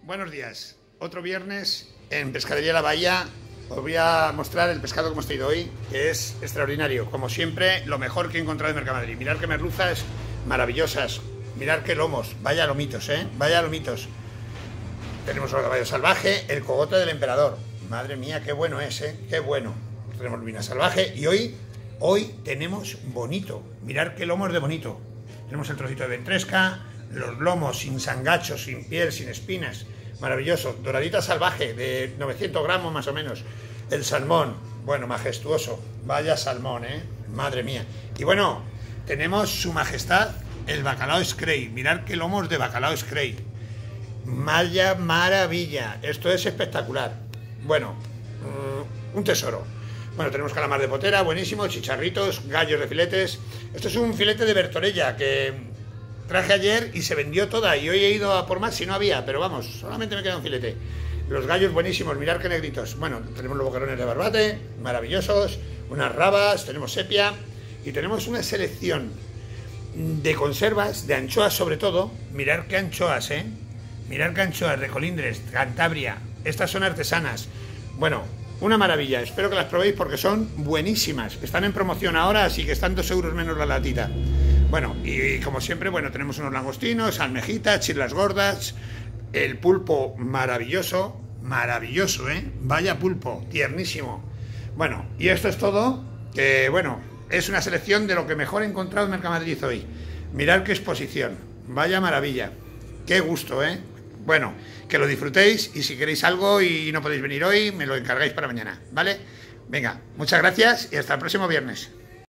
Buenos días, otro viernes en Pescadería La Bahía. Os voy a mostrar el pescado que hemos traído hoy, que es extraordinario. Como siempre, lo mejor que he encontrado en Mercamadrid. Mirad qué merluzas maravillosas, mirad qué lomos, vaya lomitos, vaya lomitos. Tenemos el caballo salvaje, el cogote del emperador. Madre mía, qué bueno es, qué bueno. Tenemos lubina salvaje y hoy tenemos bonito. Mirad qué lomos de bonito. Tenemos el trocito de ventresca, los lomos sin sangachos, sin piel, sin espinas. Maravilloso. Doradita salvaje de 900 gramos más o menos. El salmón, bueno, majestuoso. Vaya salmón, madre mía. Y bueno, tenemos su majestad el bacalao Scray. Mirad qué lomos de bacalao Scray. Vaya maravilla. Esto es espectacular. Bueno, un tesoro. Bueno, tenemos calamar de potera, buenísimo, chicharritos, gallos de filetes. Esto es un filete de Bertorella que traje ayer y se vendió toda. Y hoy he ido a por más si no había, pero vamos, solamente me queda un filete. Los gallos buenísimos, mirad qué negritos. Bueno, tenemos los boquerones de barbate, maravillosos, unas rabas, tenemos sepia y tenemos una selección de conservas, de anchoas sobre todo. Mirad qué anchoas, mirad qué anchoas de Colindres, Cantabria. Estas son artesanas. Bueno, una maravilla, espero que las probéis porque son buenísimas. Están en promoción ahora, así que están 2 euros menos la latita. Bueno, y como siempre, bueno, tenemos unos langostinos, almejitas, chirlas gordas, el pulpo maravilloso, maravilloso, vaya pulpo, tiernísimo. Bueno, y esto es todo, que bueno, es una selección de lo que mejor he encontrado en Mercamadrid hoy. Mirad qué exposición, vaya maravilla, qué gusto, Bueno, que lo disfrutéis y si queréis algo y no podéis venir hoy, me lo encargáis para mañana, ¿vale? Venga, muchas gracias y hasta el próximo viernes.